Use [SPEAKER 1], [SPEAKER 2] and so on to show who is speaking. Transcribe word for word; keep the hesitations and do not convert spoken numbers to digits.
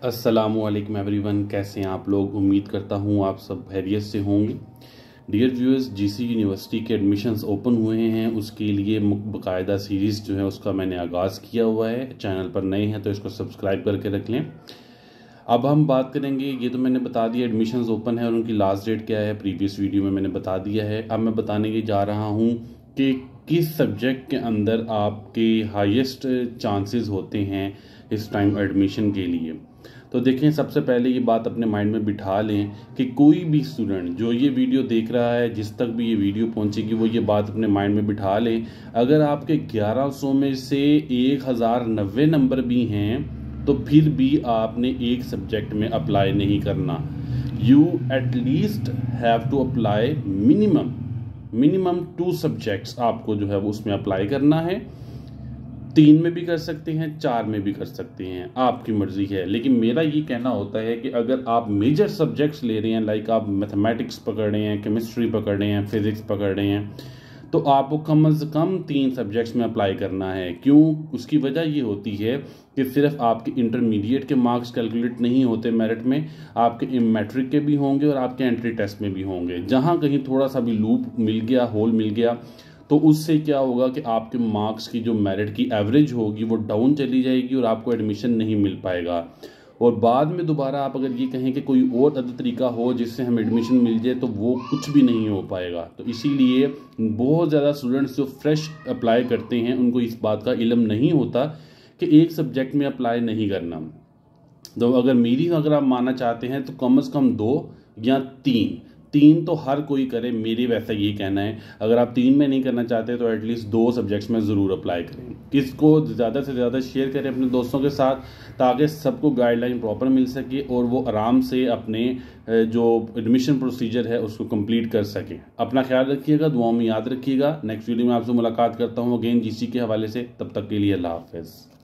[SPEAKER 1] अस्सलामुअलैकुम एवरीवन, कैसे हैं आप लोग। उम्मीद करता हूं आप सब खैरियत से होंगे। डियर व्यूअर्स, जीसी यूनिवर्सिटी के एडमिशन्स ओपन हुए हैं, उसके लिए बाकायदा सीरीज़ जो है उसका मैंने आगाज़ किया हुआ है। चैनल पर नए हैं तो इसको सब्सक्राइब करके रख लें। अब हम बात करेंगे, ये तो मैंने बता दिया एडमिशन्स ओपन है और उनकी लास्ट डेट क्या है, प्रीवियस वीडियो में मैंने बता दिया है। अब मैं बताने के जा रहा हूँ कि किस सब्जेक्ट के अंदर आपके हाईएस्ट चांसेस होते हैं इस टाइम एडमिशन के लिए। तो देखें, सबसे पहले ये बात अपने माइंड में बिठा लें कि कोई भी स्टूडेंट जो ये वीडियो देख रहा है, जिस तक भी ये वीडियो पहुंचेगी, वो ये बात अपने माइंड में बिठा लें, अगर आपके ग्यारह सौ में से एक हज़ार नब्बे नंबर भी हैं तो फिर भी आपने एक सब्जेक्ट में अप्लाई नहीं करना। You at least have to apply minimum minimum two subjects आपको जो है वो उसमें अप्लाई करना है। तीन में भी कर सकते हैं, चार में भी कर सकते हैं, आपकी मर्जी है। लेकिन मेरा ये कहना होता है कि अगर आप मेजर सब्जेक्ट्स ले रहे हैं, लाइक आप मैथमेटिक्स पकड़ रहे हैं, केमिस्ट्री पकड़ रहे हैं, फिजिक्स पकड़ रहे हैं, तो आपको कम से कम तीन सब्जेक्ट्स में अप्लाई करना है। क्यों? उसकी वजह ये होती है कि सिर्फ आपके इंटरमीडिएट के मार्क्स कैलकुलेट नहीं होते मेरिट में, आपके मैट्रिक के भी होंगे और आपके एंट्री टेस्ट में भी होंगे। जहाँ कहीं थोड़ा सा भी लूप मिल गया, होल मिल गया, तो उससे क्या होगा कि आपके मार्क्स की जो मेरिट की एवरेज होगी वो डाउन चली जाएगी और आपको एडमिशन नहीं मिल पाएगा। और बाद में दोबारा आप अगर ये कहें कि कोई और अदर तरीका हो जिससे हम एडमिशन मिल जाए, तो वो कुछ भी नहीं हो पाएगा। तो इसीलिए बहुत ज़्यादा स्टूडेंट्स जो फ्रेश अप्लाई करते हैं उनको इस बात का इल्म नहीं होता कि एक सब्जेक्ट में अप्लाई नहीं करना। तो अगर मेरी अगर आप मानना चाहते हैं तो कम से कम दो या तीन तीन तो हर कोई करे, मेरे वैसा ये कहना है। अगर आप तीन में नहीं करना चाहते तो एटलीस्ट दो सब्जेक्ट्स में ज़रूर अप्लाई करें। इसको ज़्यादा से ज़्यादा शेयर करें अपने दोस्तों के साथ, ताकि सबको गाइडलाइन प्रॉपर मिल सके और वो आराम से अपने जो एडमिशन प्रोसीजर है उसको कंप्लीट कर सकें। अपना ख्याल रखिएगा, दुआओं में याद रखिएगा। नेक्स्ट वीडियो में आपसे मुलाकात करता हूँ अगेन जीसी के हवाले से। तब तक के लिए अल्लाह हाफ़िज़।